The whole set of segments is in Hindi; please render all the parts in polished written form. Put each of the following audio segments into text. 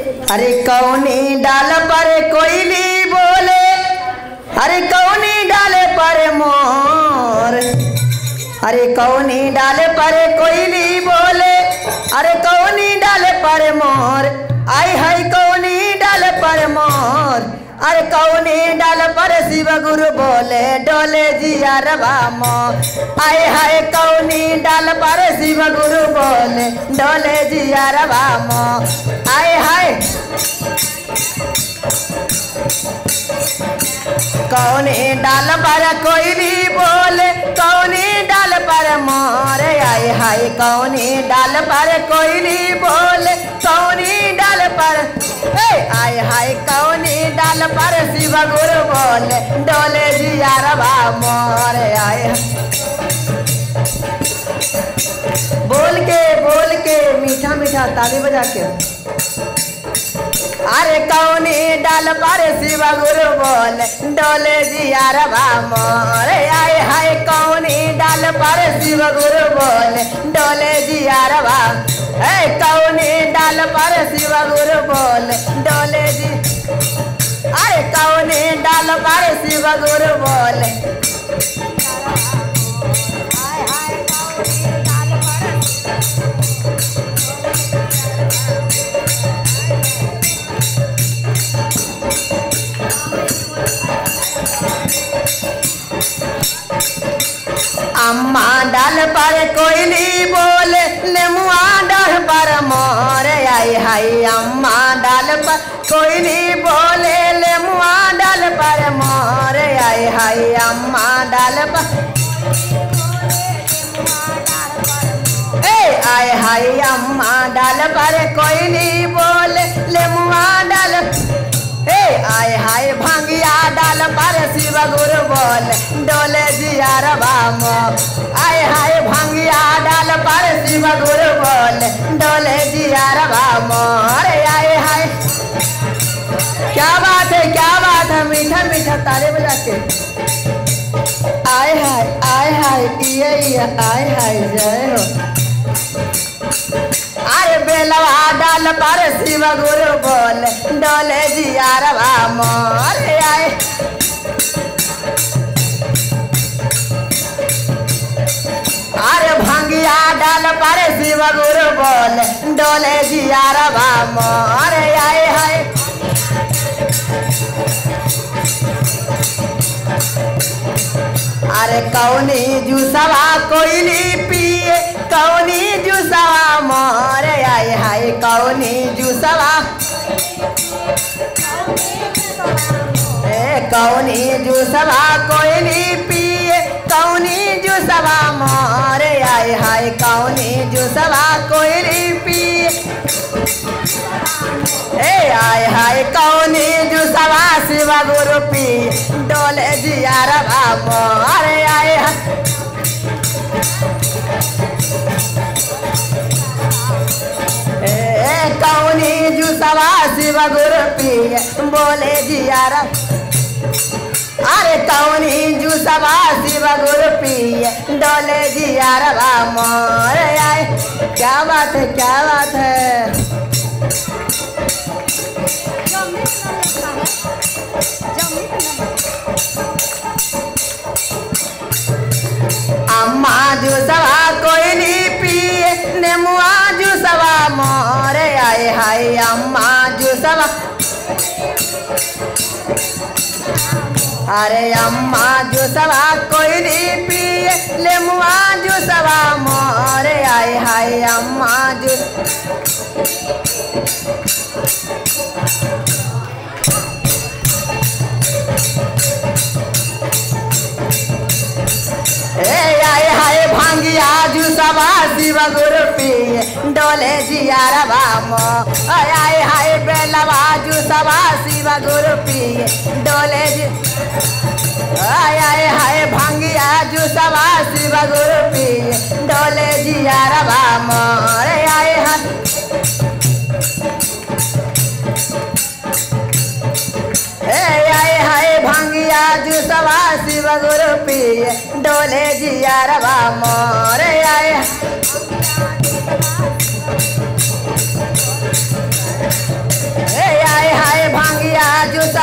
अरे कौनी डाल पर कोयली बोले, अरे कौनी डाले पर मोर, अरे कौनी डाले पर कोयली बोले, अरे कौनी डाले पर मोर, आई हाय कौनी डाल पर मोर, अरे कौनी डाल पर शिव गुरु बोले डोले जिया रवा मोर, आए हाय कौनी डाल पर शिव गुरु बोले डोले जिया रवा मोर, आए हाय कौनी डाल पर कोयली बोले, कौनी डाल पर मोर, आए हाय कौनी डाल पर कोयली बोले, कौनी डाल पर आए हाय कौनी डाल पर शिव गुरु बोले डोले जिया रवा मोर, आए बोल के मीठा मीठा ताली बजा के, अरे कौनी डाल पर शिव गुरु बोले डोले जिया रवा मोर, आए हाय कौनी डाल पर शिव गुरु बोले डोले जिया रवा, कौनी डाल पर शिव गुरु बोले डोले जी, अरे कौनी डाल पर शिव गुरु बोले, अम्मा डाल पर कोयली बोले नेमुआ डाल पर मोर, आई हाय अम्मा डाल पर कोयली बोले नेमुआ डाल पर मोर, आई हाय अम्मा डाल पर आए हाय अम्मा डाल पर कोयली बोले नेमुआ डाल, आए हाय भांगिया डाल पर शिव गुरु बोले डोले जिया रवा मोर, आए हाय भांगिया डाल पर शिव गुरु बोले डोले जिया रवा मोर, आए हाय क्या बात है मीठा मीठा ताले बजा के, आए हाय ये आए हाय जय हो, अरे बेलवा डाल पर शिव गुरु बोले डोले जिया रवा मोर, आए अरे भांगिया डाल पर शिव गुरु बोले डोले जिया रवा मोर, आए हाय अरे कौनी जूसवा कोयली पिए, कौनी जूसवा मोर, आए हाय कौनी जूसवा, कौनी जूसवा कोयली पिए, कौनी जूसवा मोर, आए हाय कौनी जूसवा कोयली पिए, आए हाय कौनी जूसवा शिव गुरु पी डोले जिया रवा मोर, आए कौनी जूसवा शिव गुरु पी बोले जिया रवा, अरे कौनी जूसवा शिव गुरु पी डोले जिया रवा मोर, आए क्या बात है अम्मा जूसवा कोयली पिए नेमुआ जूसवा मोर, आए हाय अम्मा जूसवा, अरे अम्मा जूसवा कोयली पिए नेमुआ जूसवा मोर, आए हाय अम्मा जूस, आए हाय भांगिया जूसवा शिव गुरु पिए डोले जिया रवा मोर, आए हाय बेलवा जूसवा शिव गुरु पिए डोले जी, आए हाय भांगिया जूसवा शिव गुरु पिए डोले जिया रवा मोर, आए हाय आए हाय भांगिया जूसवा शिव गुरु पिए डोले जिया रवा मोर, आए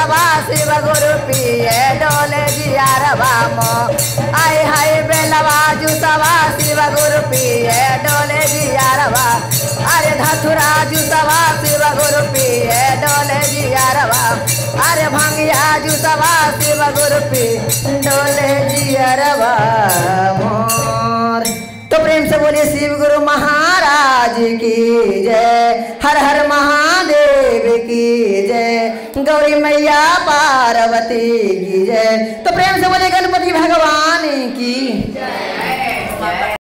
जूसवा शिव गुरु पिए डोले जियरवा मोर। आय हाय बेलवा जूसवा शिव गुरु पिए डोले जियरवा। अरे धतुरा जूसवा शिव गुरु पिए डोले जियरवा। अरे भंगिया जूसवा शिव गुरु पी डोले जियरवा मोर। तो प्रेम से बोलिए शिव गुरु महाराज की जय, हर हर महादेव की जय, गौरी मैया पार्वती की जय। तो प्रेम से बोलिए गणपति भगवान की जय।